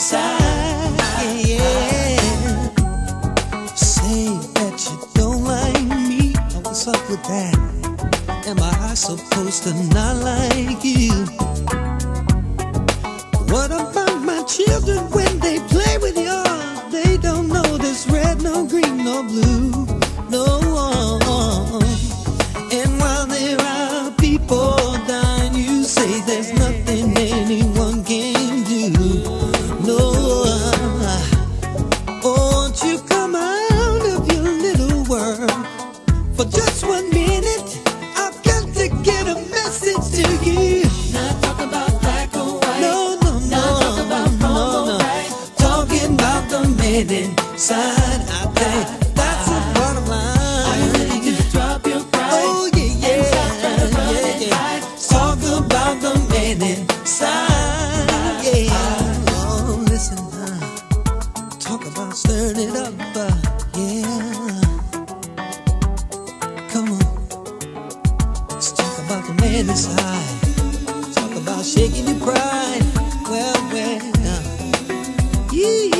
inside. Yeah. Say that you don't like me. What's up with that? Am I supposed to not like you? What about my children when they play with yours? They don't know this red, no green, no blue, no. And while there are people dying, you say there's nothing anyone can do. No. Won't you come out of your little world for just 1 minute? I've got to get a message to you. Not talk about black or white. No, no, no. Not talk about wrong or right. Talking about the man inside. I think that's the bottom line. Are you ready to drop your pride? Oh yeah, And stop trying to run and yeah. hide? Talk about the man inside. Yeah. Oh, listen, talk about stirring it up. Yeah. Come on. Let's talk about the man inside. Talk about shaking your pride. Well, yeah.